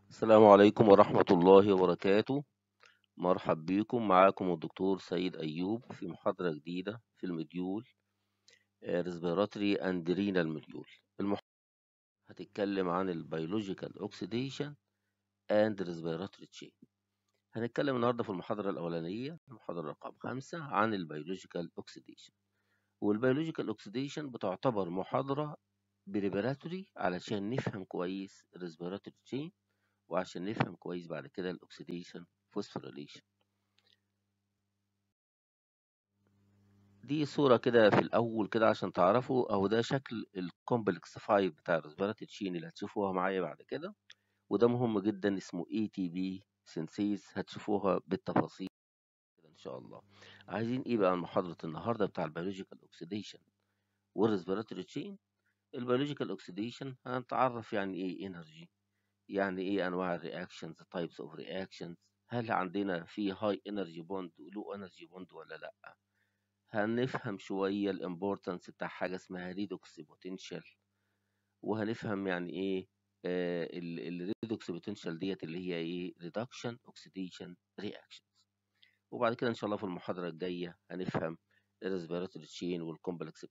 السلام عليكم ورحمة الله وبركاته. مرحب بكم، معاكم الدكتور سيد أيوب في محاضرة جديدة في المديول Respiratory and Renal Module. المحاضرة هتتكلم عن البيولوجيكال اوكسيديشن and respiratory chain. هنتكلم النهاردة في المحاضرة الأولانية، المحاضرة رقم 5، عن البيولوجيكال اوكسيديشن. والبيولوجيكال اوكسيديشن بتعتبر محاضرة بريبراتوري علشان نفهم كويس الريسبيراتوري تشين، وعشان نفهم كويس بعد كده الاكسيديشن فوسفوريليشن. دي صورة كده في الأول كده عشان تعرفوا أهو ده شكل الكومبلكس 5 بتاع الريسبيراتوري تشين اللي هتشوفوها معايا بعد كده، وده مهم جدا اسمه ATP سينثيز، هتشوفوها بالتفاصيل كده إن شاء الله. عايزين إيه بقى محاضرة النهاردة بتاع البيولوجيكال أوكسيديشن والريسبيراتوري تشين؟ البيولوجيكال أوكسيديشن هنتعرف يعني إيه إنرجي، يعني إيه أنواع الرياكشنز، تايبس أوف رياكشنز، هل عندنا في هاي إنرجي بوند ولو إنرجي بوند ولا لأ. هنفهم شوية الامبورتنس بتاع حاجة اسمها ريدوكس بوتنشال، وهنفهم يعني ايه الريدوكس بوتنشال ديت اللي هي ايه ريدكشن اوكسيديشن رياكشنز. وبعد كده ان شاء الله في المحاضرة الجاية هنفهم الريسبيراتوري تشين والكومبلكس.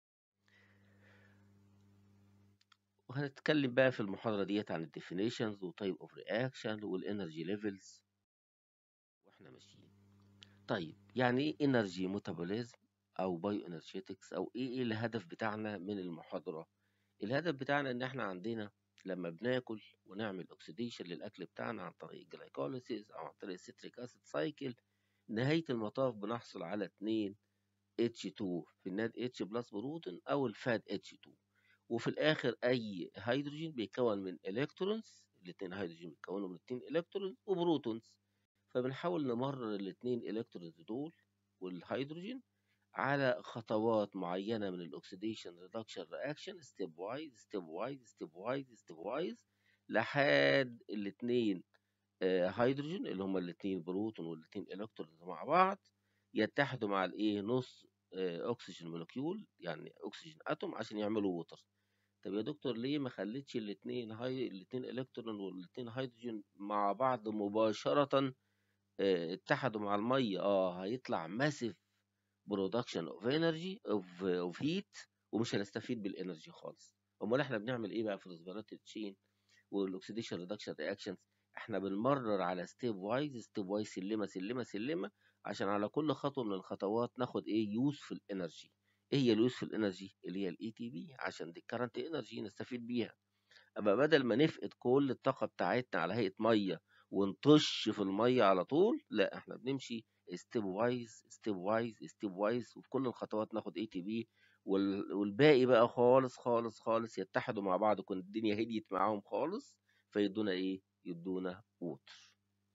وهنتكلم بقى في المحاضرة ديت عن الديفينيشنز وتايب اوف رياكشن والانرجي ليفلز واحنا ماشيين. طيب يعني ايه انرجي ميتابوليزم او بايو انرجيتكس، او ايه الهدف بتاعنا من المحاضرة؟ الهدف بتاعنا ان احنا عندنا لما بناكل ونعمل اوكسيديشن للاكل بتاعنا عن طريق الجلايكوليسيس او عن طريق السيتريك اسيد سايكل، نهاية المطاف بنحصل على 2 H2 في الناد H بلس بروتون او الفاد H2، وفي الاخر اي هيدروجين بيتكون من الكترونز، الاثنين هيدروجين بيتكونوا من 2 الكترونز وبروتونز، فبنحاول نمرر الاثنين الكترونز دول والهيدروجين على خطوات معينة من الأكسيديشن ريدكشن رياكشن، ستيب وايز ستيب وايز ستيب وايز ستيب وايز، لحد الاتنين هيدروجين اللي هما الاتنين بروتون والاتنين إلكترونز مع بعض يتحدوا مع الايه نص أكسجين مولكيول، يعني أكسجين أتوم، عشان يعملوا ووتر. طب يا دكتور ليه ما خليتش الاتنين إلكترون والاتنين هيدروجين مع بعض مباشرة اتحدوا مع المية؟ هيطلع ماسيف برودكشن اوف انرجي اوف هيت، ومش هنستفيد بالانرجي خالص. امال احنا بنعمل ايه بقى في الريسبيراتوري تشين والاكسيديشن ريدكشن رياكشنز؟ احنا بنمرر على ستيب وايز ستيب وايز، سلمه سلمه سلمه، عشان على كل خطوه من الخطوات ناخد ايه يوسفul انرجي. ايه هي اليوسفul انرجي؟ اللي هي الاي تي بي، عشان دي كارنت انرجي نستفيد بيها. أبقى بدل ما نفقد كل الطاقة بتاعتنا على هيئة مية ونطش في المية على طول، لا احنا بنمشي ستيب وايز ستيب وايز ستيب وايز، وفي كل الخطوات ناخد اي تي بي، والباقي بقى خالص خالص خالص يتحدوا مع بعض، كون الدنيا هديت معاهم خالص، فيدونا ايه؟ يدونا ووتر.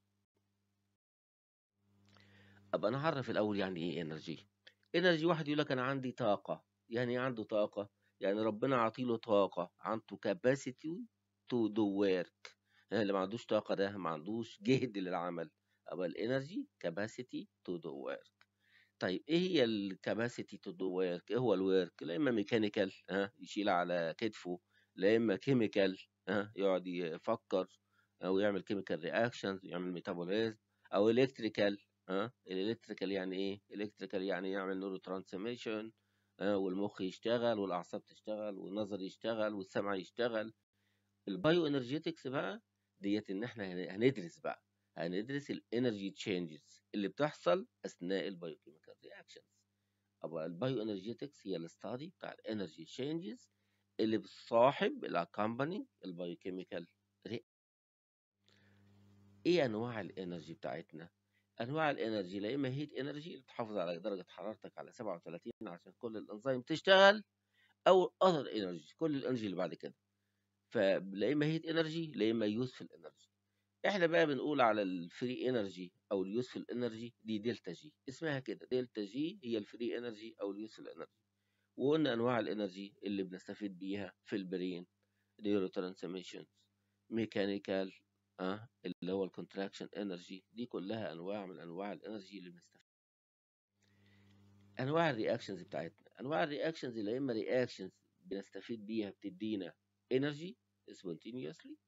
ابقى نعرف الاول يعني ايه انرجي. انرجي، واحد يقول لك انا عندي طاقة. يعني ايه عنده طاقة؟ يعني ربنا عطيله طاقة، عنده capacity to do work. اللي ما عندوش طاقة ده ما عندوش جهد للعمل. أبقى الانرجي capacity to do work. طيب ايه هي الكاباسيتي تو دو ورك؟ ايه هو الورك؟ لا اما ميكانيكال يشيل على كتفه، لا اما كيميكال يقعد يفكر او يعمل كيميكال رياكشنز، يعمل ميتابوليزم، او الكتريكال. الالكتريكال يعني ايه؟ الكتريكال يعني يعمل نورو ترانسميشن، والمخ يشتغل والاعصاب تشتغل والنظر يشتغل والسمع يشتغل. البايو انرجيتكس بقى ديت ان احنا هندرس بقى، هندرس الانرجي تشينجز اللي بتحصل اثناء البايوكيميكال رياكشنز. ابقى البايو انرجيتكس هي الاستادي بتاع الانرجي تشينجز اللي بتصاحب الاكامباني البايوكيميكال. ايه انواع الانرجي بتاعتنا؟ انواع الانرجي لا اما هيت انرجي اللي تحافظ على درجه حرارتك على 37 عشان كل الانزيم تشتغل، او اذر انرجي كل الانرجي اللي بعد كده. فلا اما هيت انرجي لا اما يوسفل انرجي. احنا بقى بنقول على الفري انرجي او اليوسفل انرجي دي دلتا جي، اسمها كده دلتا جي، هي الفري انرجي او اليوسفل انرجي. وقلنا انواع الانرجي اللي بنستفيد بيها في البرين: نيورو ترانسميشنز، ميكانيكال، اللي هو الكونتراكشن انرجي. دي كلها انواع من انواع الانرجي اللي بنستفيد. انواع الرياكشنز بتاعتنا: انواع الرياكشنز اللي اما رياكشنز بنستفيد بيها بتدينا انرجي سبونتينيوسلي،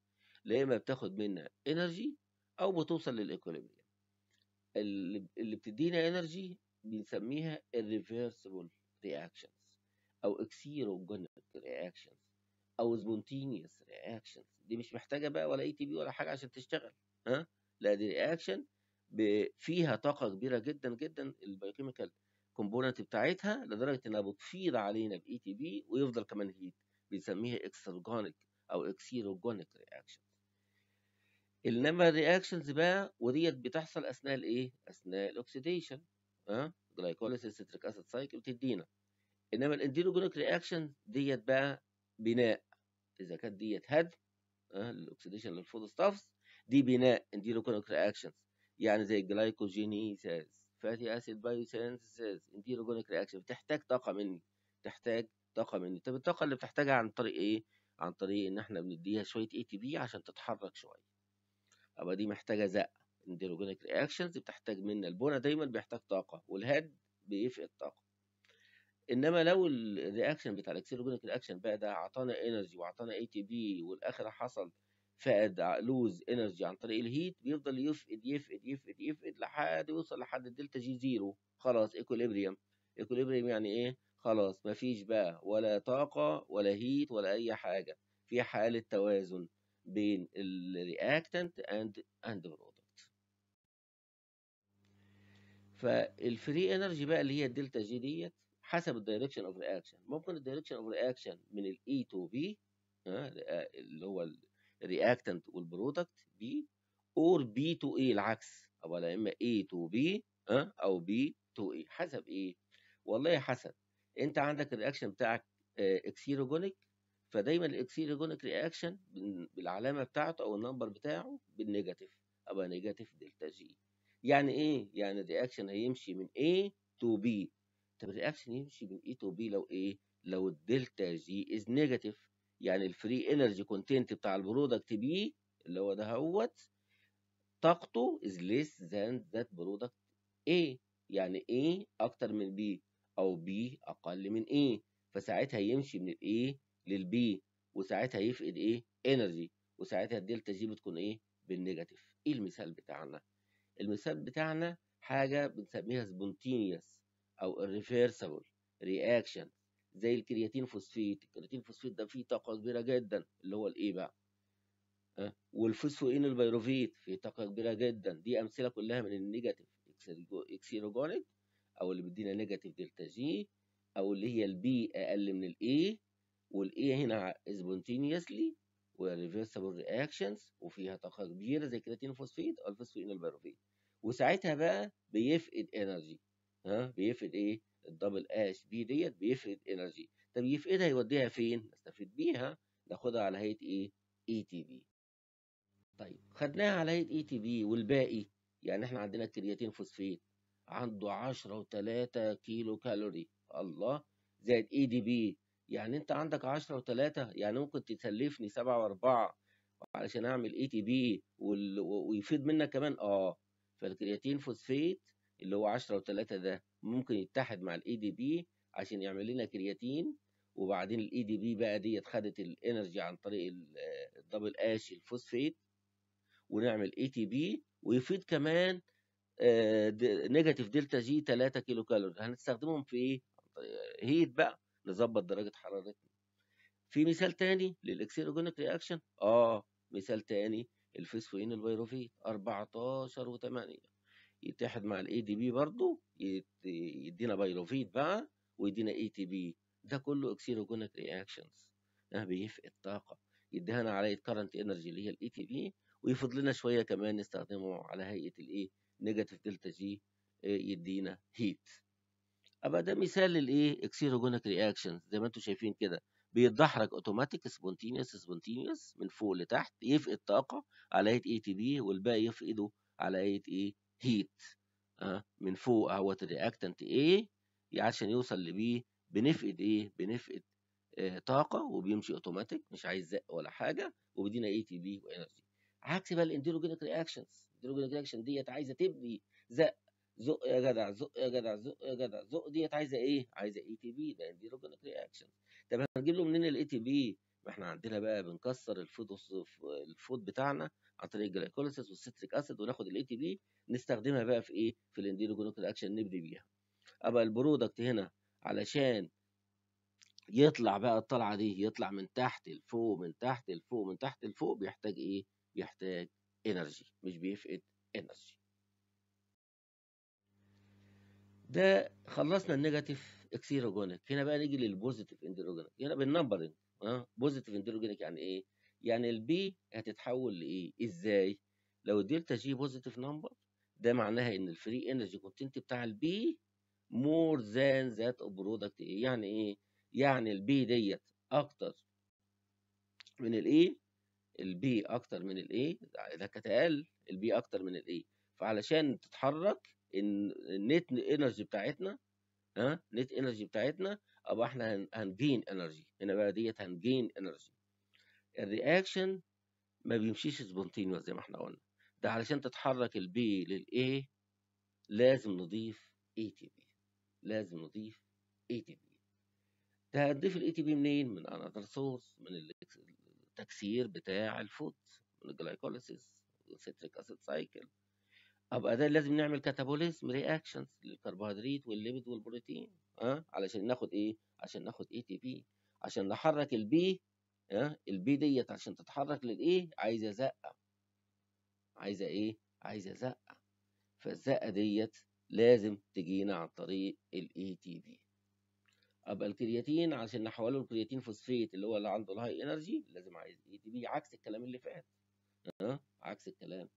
لا اما بتاخد منها انرجي او بتوصل للايكوليبريم. اللي بتدينا انرجي بنسميها irreversible reactions او exerogenic reactions او spontaneous reactions. دي مش محتاجه بقى ولا اي تي بي ولا حاجه عشان تشتغل. ها، لا دي رياكشن فيها طاقه كبيره جدا جدا، البايوكيميكال كومبوننت بتاعتها لدرجه انها بتفيض علينا باي تي بي ويفضل كمان هيت. بنسميها اكسرجونيك او اكسيروجونيك رياكشن. انما الرياكشنز بقى وديت بتحصل اثناء الايه؟ اثناء الاكسيديشن. ها، جلايكوليسيس ستريك اسيد سايكل بتدينا. انما الانديروجونيك رياكشن ديت بقى بناء. اذا كانت ديت هدم الاكسيديشن للفود ستافز، دي بناء انديروجونيك رياكشنز. يعني زي الجلايكوجينيسيز، فاتي اسيد بايوسينثيسيس، انديروجونيك رياكشن بتحتاج طاقه مني. تحتاج طاقه مني. طب الطاقه اللي بتحتاجها عن طريق ايه؟ عن طريق ان احنا بنديها شويه اي تي بي عشان تتحرك شويه. ابقى دي محتاجه زق. انديروجونيك رياكشنز بتحتاج منا، البنا دايما بيحتاج طاقه والهد بيفقد طاقه. انما لو الرياكشن بتاع الاكسيروجينيك رياكشن بقى ده اعطانا انرجي واعطانا اي تي بي والاخر حصل فقد لوز انرجي عن طريق الهيت، بيفضل يفقد يفقد يفقد يفقد لحد يوصل لحد الدلتا جي زيرو. خلاص ايكوليبريم. ايكوليبريم يعني ايه؟ خلاص مفيش بقى ولا طاقه ولا هيت ولا اي حاجه، في حاله توازن بين الرياكتنت اند برودكت. فالفري انرجي بقى اللي هي الدلتا جي ديت حسب الدايركشن اوف رياكشن. ممكن الدايركشن اوف رياكشن من الاي تو بي، اللي هو الرياكتنت والبرودكت بي، اور بي تو اي العكس، او لا اما اي تو بي او بي تو اي. حسب ايه؟ والله حسب انت عندك الرياكشن بتاعك اكسيروجونيك، فدايما الاكسيروجونيك رياكشن بالعلامه بتاعته او النمبر بتاعه بالنيجاتيف، ابقى نيجاتيف دلتا جي. يعني ايه؟ يعني الرياكشن هيمشي من A to B. طب الرياكشن يمشي من A to B لو ايه؟ لو الدلتا جي از نيجاتيف. يعني الفري انرجي كونتنت بتاع البرودكت بي اللي هو ده هوت طاقته is less than that product A. يعني A اكتر من B او B اقل من A، فساعتها يمشي من A للB، وساعتها يفقد ايه؟ انرجي، وساعتها الدلتا جي بتكون ايه؟ بالنيجاتيف. ايه المثال بتاعنا؟ المثال بتاعنا حاجة بنسميها سبونتينيوس أو irreversible reaction زي الكرياتين فوسفيت. الكرياتين فوسفيت ده فيه طاقة كبيرة جدا اللي هو الإيه بقى؟ والفوسفوين البيروفيت فيه طاقة كبيرة جدا. دي أمثلة كلها من النيجاتيف اكسيروجونيك أو اللي بيدينا نيجاتيف دلتا جي، أو اللي هي البي أقل من الإيه، والايه هنا سبونتينيوسلي وريفرسبل رياكشنز وفيها طاقه كبيره زي كرياتين فوسفيد او الفوسفين البيروفيت، وساعتها بقى بيفقد انرجي. بيفقد ايه؟ الدبل اش بي ديت بيفقد انرجي. طب يفقدها يوديها فين؟ نستفيد بيها، ناخدها على هيئه ايه؟ اي تي بي. طيب خدناها على هيئه اي تي بي والباقي، يعني احنا عندنا الكرياتين فوسفيت عنده 10 و3 كيلو كالوري، الله، زائد اي دي بي. يعني انت عندك 10 و3، يعني ممكن تسلفني 7 و4 علشان اعمل اي تي بي ويفيد منك كمان. فالكرياتين فوسفيت اللي هو 10 و3 ده ممكن يتحد مع الاي دي بي عشان يعمل لنا كرياتين، وبعدين الاي دي بي بقى ديت خدت الانرجي عن طريق الدبل اش الفوسفيت، ونعمل اي تي بي ويفيد كمان نيجاتيف دلتا جي 3 كيلو كالوري. هنستخدمهم في ايه؟ هيت بقى، نظبط درجه حرارتنا. في مثال تاني للاكسيروجينيك رياكشن، مثال تاني الفوسفين البيروفيت 14 و8 يتحد مع الاي دي بي برضه يدينا بيروفيت بقى ويدينا اي تي بي. ده كله اكسيروجينيك رياكشنز. بيفقد طاقه، يدينا على كارنت انرجي اللي هي الاي تي بي، ويفضل لنا شويه كمان نستخدمه على هيئه الايه؟ نيجاتيف دلتا جي، يدينا هيت. ابقى ده مثال للايه؟ اكسيروجينيك رياكشنز زي ما انتم شايفين كده، بيتدحرج اوتوماتيك سبونتينيوس من فوق لتحت، يفقد طاقه على هيئه اي تي بي والباقي يفقده على هيئه ايه؟ هيت. من فوق اهوت الرياكتنت ايه عشان يوصل لبي بنفقد ايه؟ بنفقد طاقه وبيمشي اوتوماتيك مش عايز زق ولا حاجه، وبيدينا اي تي بي وانرجي. عكس بقى الانديروجينيك رياكشنز. الانديروجينيك رياكشن ديت عايزه تبني زق، زق يا جدع، زق يا جدع، زق يا جدع، زق ديت عايزه ايه؟ عايزه اي تي بي. ده انديروجينيك رياكشن. طب هنجيب له منين الاي تي بي؟ ما احنا عندنا بقى بنكسر الفود بتاعنا عن طريق الجلايكوليسيس والسيتريك اسيد، وناخد الاي تي بي نستخدمها بقى في ايه؟ في الانديروجينيك رياكشن نبني بيها. ابقى البرودكت هنا علشان يطلع بقى الطلعه دي، يطلع من تحت لفوق، من تحت لفوق، من تحت لفوق، بيحتاج ايه؟ بيحتاج انرجي، مش بيفقد انرجي. ده خلصنا النيجاتيف اكسيروجونيك. هنا بقى نيجي للبوزيتيف اندروجينيك. هنا بالنمبرنج. بوزيتيف اندروجينيك يعني ايه؟ يعني البي هتتحول لايه؟ ازاي؟ لو الدلتا جي بوزيتيف نمبر، ده معناها ان الفري انرجي كونتنت بتاع البي مور ذان ذات اوف برودكت ايه. يعني ايه؟ يعني البي ديت اكتر من الايه، البي اكتر من الايه، اذا كانت اقل البي اكتر من الايه. فعلشان تتحرك النت انرجي بتاعتنا، نت انرجي بتاعتنا، ابقى احنا هنجين انرجي. هنا بقى ديت هنجين انرجي. الرياكشن ما بيمشيش سبونتينيوس زي ما احنا قلنا. ده علشان تتحرك البي للاي لازم نضيف اي تي بي، لازم نضيف اي تي بي. ده هنضيف الاي تي بي منين؟ من انذر سورس، من التكسير بتاع الفود، من الجلايكوليسيس والسيتريك اسيد سايكل. ابقى ده لازم نعمل كاتابوليزم رياكشنز للكربوهيدرات والليبيد والبروتين، علشان ناخد ايه؟ عشان ناخد اي تي بي، عشان نحرك البي. البي ديت عشان تتحرك للايه عايزه زقه، عايزه ايه؟ عايزه زقه. فالزقه ديت لازم تجينا عن طريق الاي تي بي. ابقى الكرياتين عشان نحوله لكرياتين فوسفيت اللي عنده الهاي انرجي لازم عايز اي تي بي، عكس الكلام اللي فات. عكس الكلام.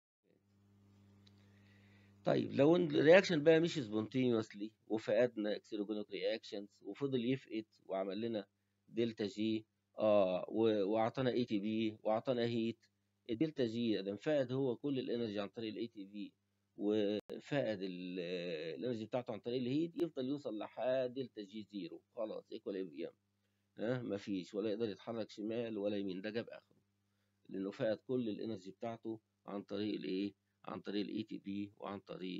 طيب لو الرياكشن بقى مش سبونتينيوسلي وفقدنا اكسيروجينيك رياكشنز وفضل يفقد وعمل لنا دلتا جي، واعطانا اي تي بي واعطانا هيت. الدلتا جي ده انفقد هو كل الانرجي عن طريق الاي تي بي، وفقد الانرجي بتاعته عن طريق الهيت، يفضل يوصل لحد دلتا جي زيرو، خلاص ايكوليبريم. مفيش، ولا يقدر يتحرك شمال ولا يمين، ده جاب اخره لانه فقد كل الانرجي بتاعته عن طريق الايه؟ عن طريق الاي تي بي وعن طريق.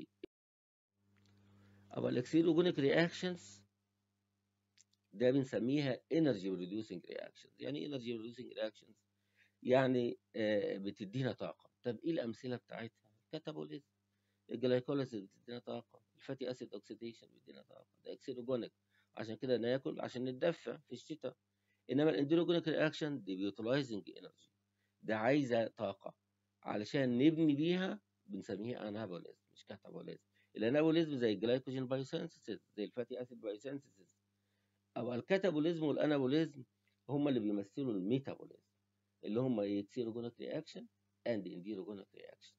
أبقى الإكسيروجينيك رياكشنز ده بنسميها انرجي ريديوسنج رياكشنز. يعني ايه انرجي ريديوسنج رياكشنز؟ يعني بتدينا طاقة. طب ايه الأمثلة بتاعتها؟ كاتابوليزم، الجلايكوليسيس بتدينا طاقة، الفاتي أسيد أوكسيديشن بيدينا طاقة، ده إكسيروجينيك. عشان كده ناكل عشان نتدفى في الشتاء. إنما الإندروجينيك رياكشن دي بيوتلايزنج انرجي، ده عايزة طاقة علشان نبني بيها، بنسميها انابوليزم مش كاتابوليزم. الانابوليزم زي الجلايكوجين بايوسينثيسيس، زي الفاتي اسيد بايوسينثيسيس. او الكاتابوليزم والانابوليزم هم اللي بيمثلوا الميتابوليزم، اللي هم اكسيروجينيك رياكشن اند انديروجينيك رياكشن.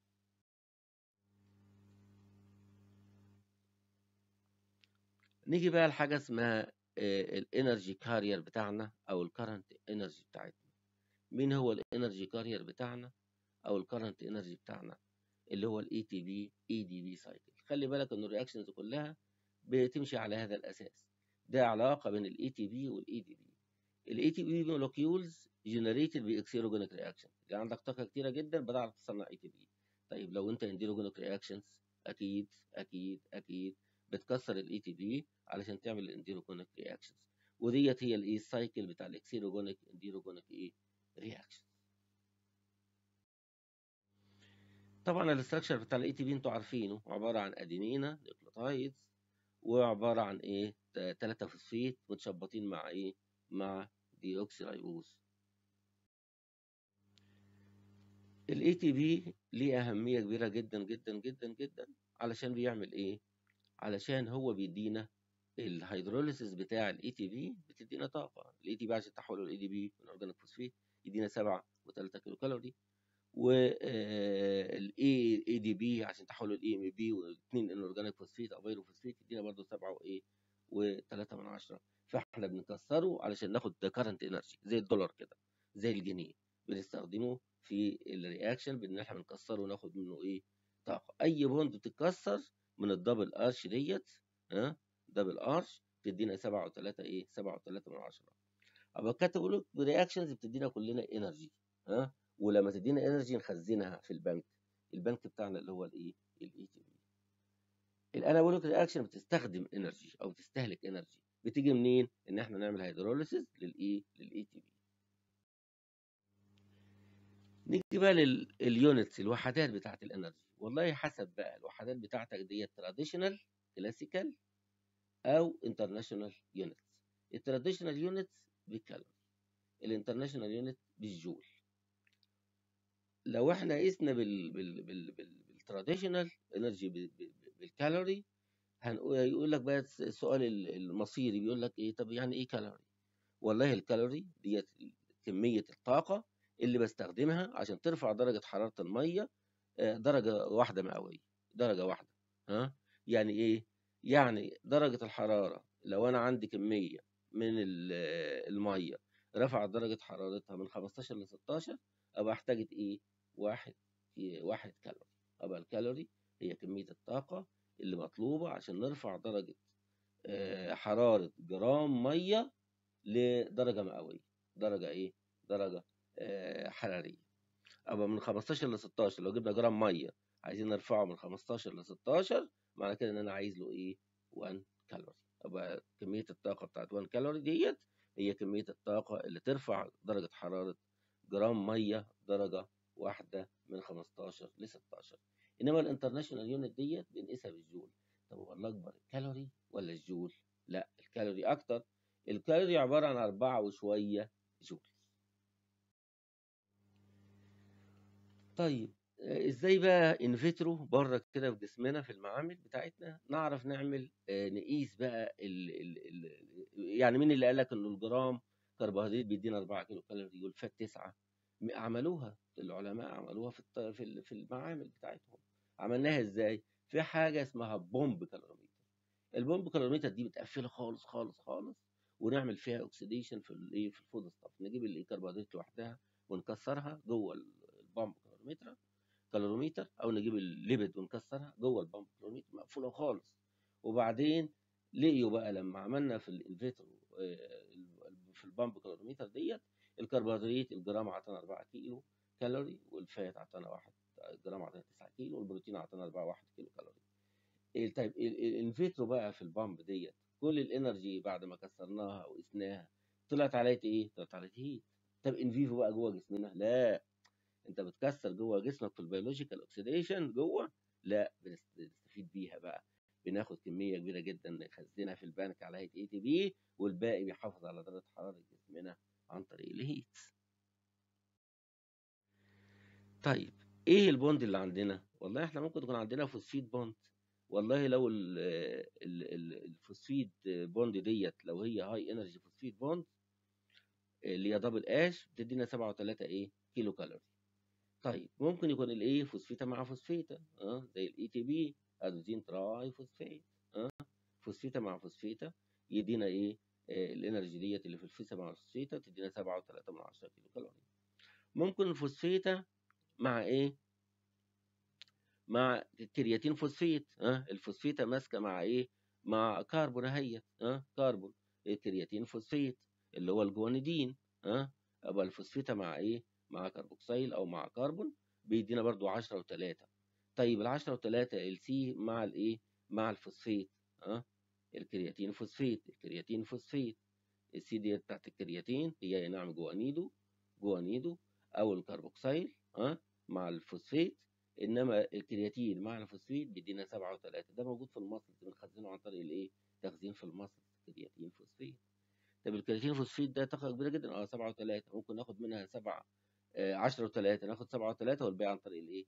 نيجي بقى لحاجه اسمها الانرجي كارير بتاعنا او الكرنت انرجي بتاعتنا. مين هو الانرجي كارير بتاعنا او الكرنت انرجي بتاعنا؟ اللي هو الاي تي بي اي دي بي سايكل. خلي بالك ان الرياكشنز كلها بتمشي على هذا الاساس. ده علاقه بين الاي تي بي والاي دي بي. الاي تي بي مولكيولز جنريتد باكسيروجينيك رياكشن، يعني عندك طاقه كتيره جدا بتعرف تصنع اي تي بي. طيب لو انت انديروجينيك رياكشنز، اكيد اكيد اكيد بتكسر الاي تي بي علشان تعمل الانديروجينيك رياكشنز. وديت هي الايه السايكل بتاع الاكسيروجينيك انديروجينيك ايه رياكشن. طبعا الاستراكشر بتاع الاي تي بي انتوا عارفينه، عباره عن ادينينا نيوكليوتايدز، وعباره عن ايه؟ 3 فوسفيت متشبطين مع ايه؟ مع ديوكسي ريبوز. الاي تي بي ليه اهميه كبيره جدا جدا جدا جدا. علشان بيعمل ايه؟ علشان هو بيدينا الهيدروليسيس بتاع الاي تي بي، بتدينا طاقه. الاي تي بي عشان تحوله الاي دي بي من اورجانيك فوسفيت يدينا 7.3 كيلو كالوري، والاي اي دي بي عشان تحوله الاي ام بي واثنين انورجانيك فوسفيت او بيرو فوسفيت يدينا برضه 7 وايه و3 من 10. فاحنا بنكسره علشان ناخد ده كارنت انرجي زي الدولار كده، زي الجنيه، بنستخدمه في الرياكشن بان احنا بنكسره وناخد منه ايه؟ طاقه. اي بوند بتتكسر من الدبل ارش ديت، دبل ارش تدينا 7 و3 ايه؟ 7 و3 من 10. ابقى كاتب رياكشنز بتدينا كلنا انرجي. ولما تدينا انرجي نخزنها في البنك، البنك بتاعنا اللي هو الايه؟ الاي تي بي. الانابوليك رياكشن بتستخدم انرجي او بتستهلك انرجي، بتيجي منين؟ ان احنا نعمل هيدروليسيس للايه؟ للاي تي بي. نيجي بقى لليونتس، الوحدات بتاعت الانرجي. والله حسب بقى الوحدات بتاعتك ديت تراديشنال كلاسيكال او انترناشونال يونتس. التراديشنال يونتس بالكالوري، الانترناشونال يونت بالجول. لو احنا قسنا بالتراديشنال انرجي بالكالوري، يقول لك بقى السؤال المصيري بيقول لك ايه؟ طب يعني ايه كالوري؟ والله الكالوري ديت كمية الطاقة اللي بستخدمها عشان ترفع درجة حرارة المية درجة واحدة مئوية، درجة واحدة. ها، يعني ايه؟ يعني درجة الحرارة لو انا عندي كمية من المية رفعت درجة حرارتها من 15 ل 16، ابقى احتاجت ايه؟ واحد، واحد كالوري. ابقى الكالوري هي كمية الطاقة اللي مطلوبة عشان نرفع درجة حرارة جرام مية لدرجة مئوية. درجة ايه؟ درجة حرارية. ابقى من 15 ل 16، لو جبنا جرام ميه عايزين نرفعه من 15 ل 16، معنى كده ان انا عايز له ايه؟ 1 كالوري. ابقى كميه الطاقه بتاعت 1 كالوري ديت هي كميه الطاقه اللي ترفع درجه حراره جرام ميه درجه واحده من 15 ل 16. انما الانترناشونال يونت ديت بنقيسها بالجول. طب هو الاكبر الكالوري ولا الجول؟ لا، الكالوري اكتر. الكالوري عباره عن 4 وشويه جول. طيب ازاي بقى انفيترو بره كده في جسمنا في المعامل بتاعتنا نعرف نعمل نقيس بقى يعني مين اللي قال لك ان الجرام كربوهيدرات بيدينا 4 كيلو كالوري والفات 9؟ عملوها العلماء، عملوها في المعامل بتاعتهم. عملناها ازاي؟ في حاجه اسمها بومب كالوريمتر. البومب كالوريمتر دي متقفله خالص خالص خالص، ونعمل فيها اوكسيديشن في الايه، في الفود ستاف. نجيب الكربوهيدرات لوحدها ونكسرها جوه البامب كالوريمتر، او نجيب الليبيد ونكسرها جوه البامب كالوريمتر مقفوله خالص. وبعدين لقيوا بقى لما عملنا في الانفيترو في البامب كالوريمتر ديت، الكربوهيدرات الجرام عطانا 4 كيلو كالوري، والفات عطانا 1 جرام عطانا 9 كيلو، والبروتين عطانا 1 كيلو كالوري. طيب الانفيترو بقى في البامب ديت كل الانرجي بعد ما كسرناها وقسناها طلعت عليها ايه؟ طلعت عليها هيت. طب ان فيفو بقى جوه جسمنا لا، انت بتكسر جوه جسمك في البيولوجيكال اوكسيديشن جوه، لا بنستفيد بيها بقى. بناخد كميه كبيره جدا نخزنها في البنك على هيئه اي تي بي، والباقي بيحافظ على درجه حراره جسمنا عن طريق الهيت. طيب ايه البوند اللي عندنا؟ والله احنا ممكن يكون عندنا فوسفيد بوند. والله لو الفوسفيد بوند ديت لو هي هاي انرجي فوسفيد بوند اللي هي دبل اش بتدينا 7.3 ايه كيلو كالوري. طيب ممكن يكون الايه فوسفيتا مع فوسفيتا، زي الاي تي بي ادوزين تراي فوسفيت. فوسفيتا مع فوسفيتا يدينا ايه؟ الانرجي ديت اللي في الفوسفيتا مع الفوسفيتا تدينا 7.3 كيلو كالوري. ممكن الفوسفيتا مع ايه؟ مع كرياتين فوسفيت. الفوسفيتا ماسكه مع ايه؟ مع كربون اهيت، كربون، الكرياتين فوسفيت اللي هو الجوانيدين. يبقى الفوسفيتا مع ايه؟ مع كربوكسيل او مع كربون بيدينا برضو 10 و3. طيب ال 10 و3 السي مع الايه؟ مع الفوسفيت. ها، الكرياتين فوسفيت، الكرياتين فوسفيت، السي دي بتاعت الكرياتين هي نعم جوانيدو، جوانيدو او الكربوكسيل مع الفوسفيت. انما الكرياتين مع الفوسفيت بيدينا 7 و3. ده موجود في المصل، بنخزنه عن طريق الايه؟ تخزين في المصل، كرياتين فوسفيت. طب الكرياتين فوسفيت ده طاقه كبيره جدا، 7 و3 ممكن ناخد منها 7، 10 و3 ناخد 7 و3 والباقي عن طريق الايه؟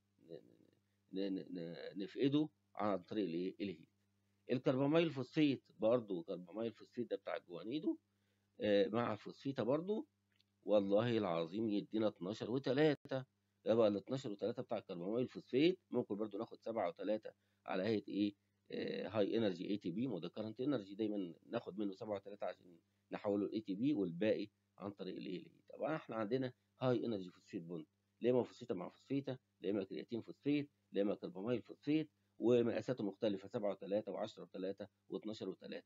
نفقده عن طريق الايه؟ الهيت. الكرباميل فوسفيت برضه، كرباميل فوسفيت ده بتاع الجوانيدو مع فوسفيتا برضه، والله العظيم يدينا 12 و3. يبقى ال 12 و3 بتاع الكرباميل فوسفيت ممكن برضو ناخد 7 و3 على هيئه ايه؟ هاي انرجي اي تي بي مود كارنت انرجي، دايما ناخد منه 7 و3 عشان نحوله لاي تي بي، والباقي عن طريق الايه؟ طبعا احنا عندنا هاي انرجي فوسفيت بوند، لا اما فوسفيتا مع فوسفيتا، لا اما كرياتين فوسفيت، لا اما كرباميل فوسفيت، ومقاساته مختلفه 7 و3 و10 و3 و12 و3.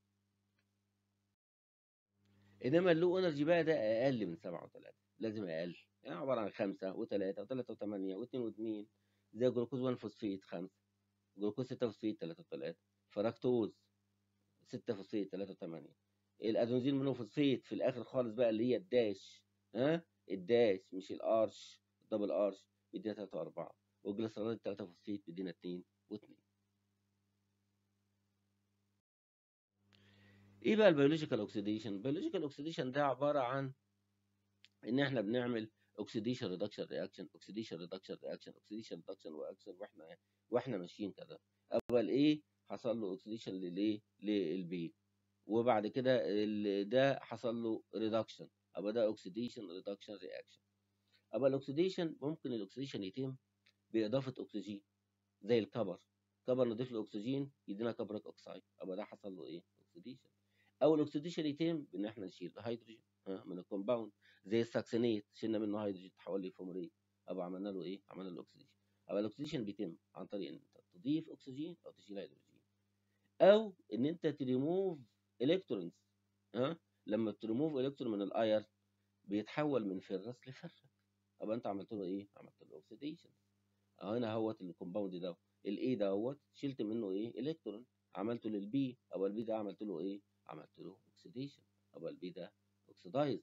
انما اللو انرجي بقى ده اقل من 7 و3، لازم اقل، يعني عباره عن 5 و3 و3 و8 و2 و2، زي جلوكوز 1 فوسفيت 5، جلوكوز 6 فوسفيت 3 و3، فراكتوز 6 فوسفيت 3 و8، الادينوزين مونوفوسفيت في الاخر خالص بقى اللي هي الداش. الداش مش الارش، دبل ارش بيدينا 3 و4، والجليسرات 3 فوسفيت بيدينا 2 و2. ايه بقى البيولوجيكال اوكسيديشن؟ البيولوجيكال اوكسيديشن ده عباره عن ان احنا بنعمل اوكسيديشن ريدكشن رياكشن، اوكسيديشن ريدكشن رياكشن، اوكسيديشن ريدكشن واكشن، واحنا ماشيين كده. اول ايه حصل له اوكسيديشن للايه للبي، وبعد كده ده حصل له ريدكشن، ابقى ده اوكسيديشن ريدكشن رياكشن. ابقى الاكسيديشن ممكن الاكسيديشن يتم باضافه اكسجين زي الكبر، كبر نضيف له اكسجين يدينا كبريك اوكسيد، ابقى ده حصل له ايه اوكسيديشن. او الاكسيديشن يتم بان احنا نشيل الهيدروجين من الكومباوند زي الساكسينيت، شلنا منه هيدروجين تحول لي فومريت، ابقى عملنا له ايه عملنا له اوكسيديشن. ابقى الاكسيديشن بيتم عن طريق ان انت تضيف اكسجين او تشيل هيدروجين، او ان انت تريموف الكترونز. لما تريموف الكترون من الاير بيتحول من فيرس لفرك، ابقى انت عملت له ايه عملت له اوكسيديشن. هنا اهوت الكومباوند ده الاي دوت شلت منه ايه الكترون عملته للبي، ابقى البي ده عملت له ايه عملت له اوكسيديشن، ابقى البي ده اوكسيدايز.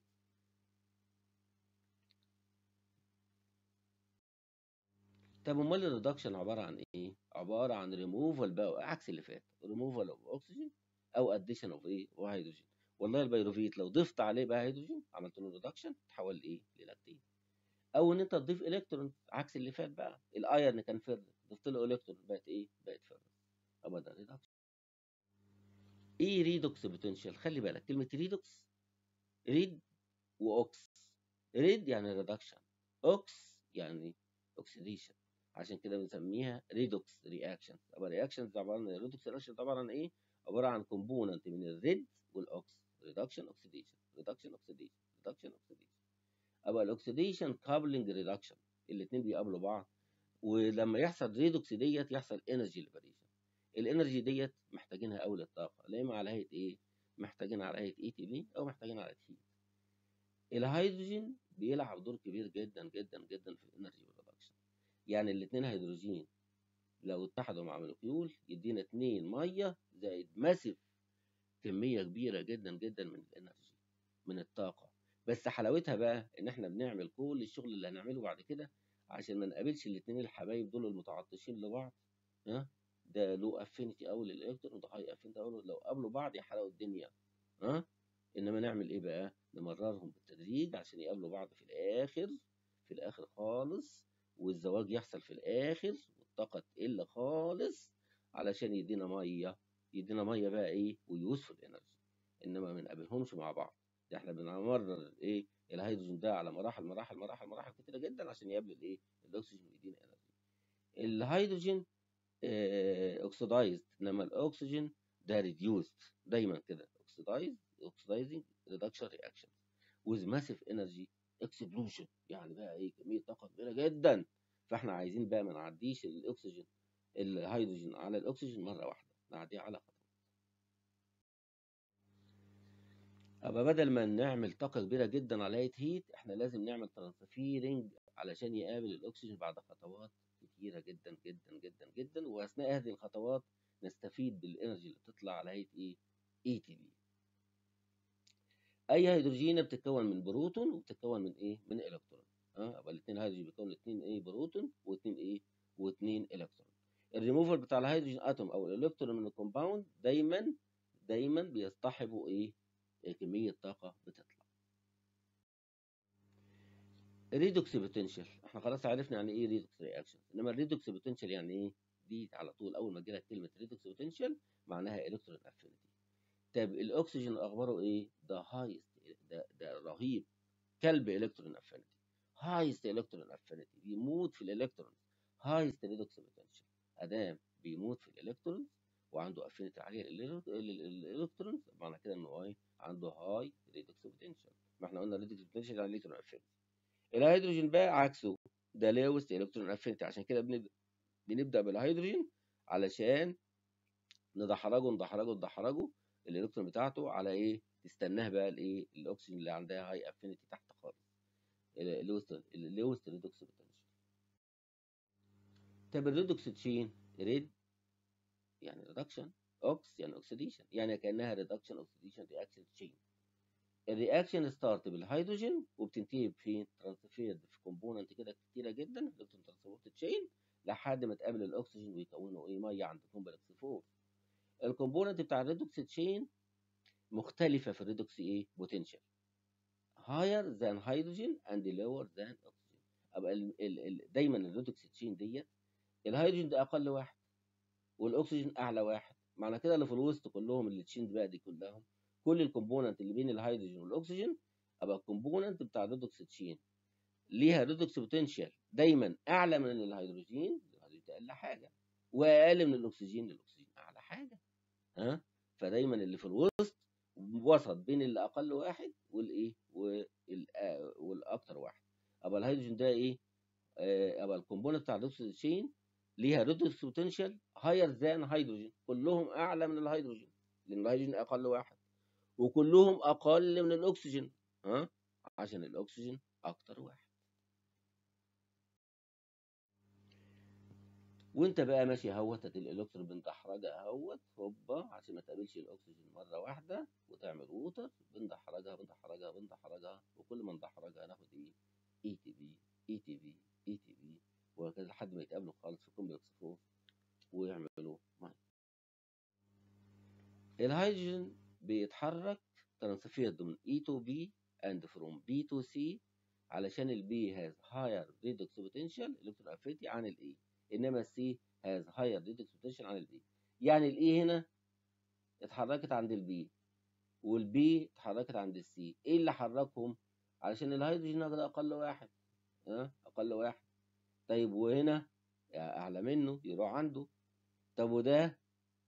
طب امال الريدكشن عباره عن ايه؟ عباره عن ريموفال بقى عكس اللي فات، ريموفال اوف اوكسجين او اديشن اوف ايه وهيدروجين. والله البيروفيت لو ضفت عليه بقى هيدروجين عملت له ريدكشن تحول لايه للاكتين. او ان انت تضيف الكترون عكس اللي فات بقى، الايرن كان فيرد ضفت له الكترون بقت ايه بقت فيرد، ابقى ده ريدكشن. ايه ريدوكس بوتنشال؟ خلي بالك كلمه ريدوكس، ريد واوكس. ريد يعني ريدكشن، اوكس يعني اوكسيديشن، عشان كده بنسميها ريدوكس رياكشن. طب الرياكشنز عباره عن ريدوكس رياكشن عباره عن ايه؟ عباره عن كومبوننت من الريد والاوكس، ريدكشن اوكسيديشن ريدكشن اوكسيديشن ريدكشن اوكسيديشن. ابقى الاكسيديشن كابلنج ريدكشن، الاثنين بيقابلوا بعض، ولما يحصل ريدوكس ديت يحصل انرجي ليبريشن. الانرجي ديت محتاجينها قوي للطاقه، لا اما على هيئه ايه محتاجين على هيئه اي تي بي او محتاجين على هيئه. الهيدروجين بيلعب دور كبير جدا جدا جدا في الانرجي برودكشن. يعني الاثنين هيدروجين لو اتحدوا مع مولكيول يدينا 2 ميه زائد ماسيف، كميه كبيره جدا جدا من الانرجي من الطاقه. بس حلاوتها بقى ان احنا بنعمل كل الشغل اللي هنعمله بعد كده عشان ما نقابلش الاثنين الحبايب دول المتعطشين لبعض. ها ده له افينيتي قوي للالكترون وده هاي افينيتي قوي، لو قابلوا بعض يحرقوا الدنيا. ها انما نعمل ايه بقى نمررهم بالتدريج عشان يقابلوا بعض في الاخر، في الاخر خالص، والزواج يحصل في الاخر والطاقه تقل خالص علشان يدينا ميه، يدينا ميه بقى ايه ويوسفول انرجي. انما ما نقابلهمش مع بعض، ده احنا بنمرر ايه الهيدروجين ده على مراحل مراحل مراحل مراحل كتيره جدا عشان يقابل الايه الاكسجين ويدينا انرجي. الهيدروجين اوكسيدايزد، انما الاكسجين ده ريديوست. دايما كده اوكسيدايزنج ريدكشن رياكشن with massive energy explosion، يعني بقى ايه كميه طاقه كبيره جدا. فاحنا عايزين بقى ما نعديش الاكسجين الهيدروجين على الاكسجين مره واحده، نعديه على خطوه. ابقى بدل ما نعمل طاقه كبيره جدا على هيت احنا لازم نعمل ترانسفيرنج علشان يقابل الاكسجين بعد خطوات كتيره جدا جدا جدا جدا، واثناء هذه الخطوات نستفيد بالانرجي اللي بتطلع على هيئه ايه اي تي بي. اي هيدروجين بتتكون من بروتون وبتتكون من ايه من الكترون. يبقى الاثنين هيدروجين بيكونوا الاثنين ايه بروتون واثنين ايه واثنين الكترون. الريموفر بتاع الهيدروجين اتوم او الالكترون من الكومباوند دايما بيصطحبوا ايه كميه طاقه بتطلع. الريدوكس بوتنشال احنا خلاص عرفنا يعني ايه ريدوكس رياكشن، انما الريدوكس بوتنشال يعني ايه؟ دي على طول اول ما تجيلك كلمه ريدوكس بوتنشال معناها الكترون افينيتي. طب الاكسجين اخباره ايه؟ ده هايست، ده رهيب، كلب الكترون افينيتي، هايست الكترون افينيتي، بيموت في الالكترون، هايست ريدوكس بوتنشال. ادام بيموت في الالكترون وعنده افينيتي عاليه للالكترون معنى كده انه ايه عنده هاي ريدوكس بوتنشال. ما احنا قلنا ريدوكس بوتنشال يعني الكترون افينيتي. الهيدروجين بقى عكسه، ده لوست الكترون افينيتي، عشان كده بنبدا بالهيدروجين علشان ندحرجه الالكترون بتاعته على ايه تستناه بقى الايه الاكسجين اللي عندها هاي افينيتي تحت خالص، اللوست ريدوكس بوتنشال. طب الريدوكس تشين، ريد يعني ريدكشن، اوكس يعني اوكسيديشن، يعني كانها ريدكشن اوكسيديشن رياكشن تشين. الرياكشن ستارت بالهيدروجين وبتنتهي بفين؟ ترانسفيرد في كومبوننت كده كتيره جدا، الكترون ترانسبورت تشين، لحد ما تقابل الاكسجين ويكونوا ايه؟ ميه عند كومبلكس 4. الكومبوننت بتاع الريدوكس تشين مختلفه في الريدوكس ايه؟ بوتنشال، higher than hydrogen and lower than oxygen. ابقى دايما الريدوكس تشين ديت الهيدروجين ده اقل واحد والاكسجين اعلى واحد. معنى كده اللي في الوسط كلهم اللي تشين بقى دي كلهم، كل الكومبوننت اللي بين الهيدروجين والاكسجين، ابقى الكومبوننت بتاع الريدوكس تشين ليها ريدوكس بوتنشال دايما اعلى من الهيدروجين، الهيدروجين اقل حاجه، واقل من الاكسجين، الاكسجين اعلى حاجه. ها، فدايما اللي في الوسط وسط بين اللي اقل واحد والايه والاكتر واحد. ابقى الهيدروجين ده ايه؟ ابقى الكومبوننت بتاع الريدوكس تشين ليها ريدوكس بوتنشال هاير ذان هيدروجين، كلهم اعلى من الهيدروجين لان الهيدروجين اقل واحد، وكلهم اقل من الاكسجين. ها، عشان الاكسجين اكتر واحد. وانت بقى ماشي اهوت، الالكترون بندحرجها اهوت هوبا عشان ما تقابلش الاكسجين مره واحده وتعمل ووتر، بندحرجها بندحرجها بندحرجها، وكل ما ندحرجها ناخد ايه؟ اي تي بي، اي تي بي، اي تي بي، وهكذا لحد ما يتقابلوا خالص في كومبلكس 4 ويعملوا ميه. الهيدروجين بيتحرك ترانسفيرد من E to B and from B to C علشان ال B has higher redox potential electron affinity عن ال A، انما ال C has higher redox potential عن ال A. يعني ال A هنا اتحركت عند ال B وال B اتحركت عند ال C. ايه اللي حركهم؟ علشان الهيدروجين ده اقل واحد، اقل واحد. طيب وهنا اعلى منه يروح عنده، طب وده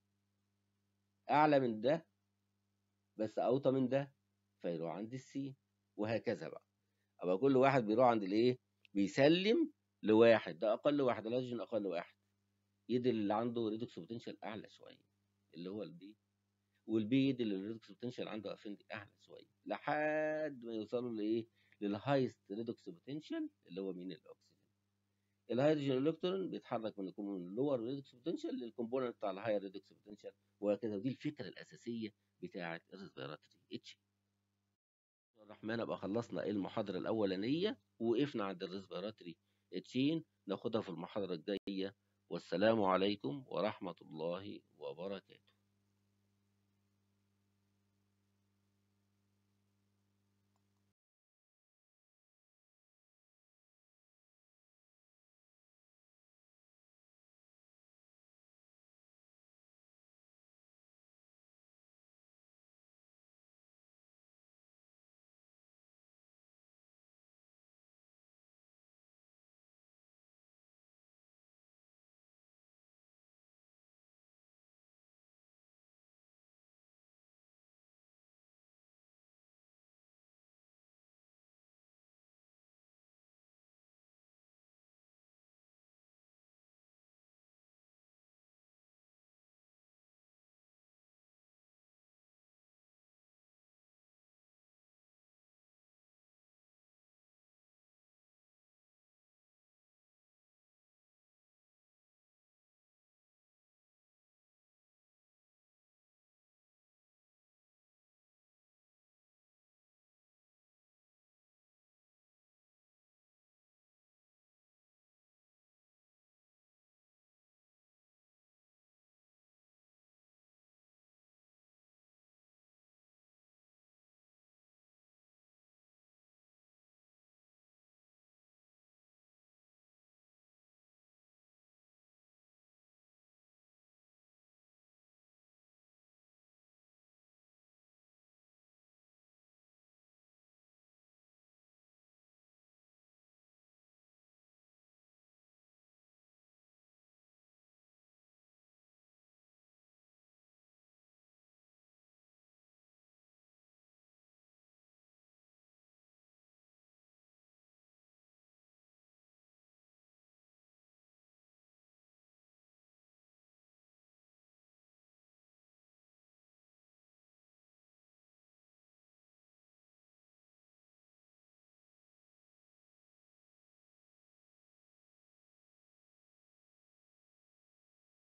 اعلى من ده بس اوطى من ده فيروح عند السي، وهكذا بقى. ابقى كل واحد بيروح عند الايه؟ بيسلم لواحد، ده اقل واحد، الهيدروجين اقل واحد، يدي اللي عنده ريدوكس بوتنشال اعلى شويه اللي هو البي، والبي يدي اللي الريدوكس بوتنشال عنده افندي اعلى شويه لحد ما يوصلوا لايه؟ للهايست ريدوكس بوتنشال اللي هو مين؟ الاكسجين. الهيدروجين الكترون بيتحرك من اللور ريدوكس بوتنشال للكومبوننت بتاع الهاير ريدوكس بوتنشال، وهكذا. ودي الفكره الاساسيه بتاعه الريسبيراتوري اتش. الرحمن ابقى خلصنا المحاضرة الأولانية وقفنا عند الريسبيراتوري تشين، ناخدها في المحاضرة الجاية. والسلام عليكم ورحمة الله وبركاته.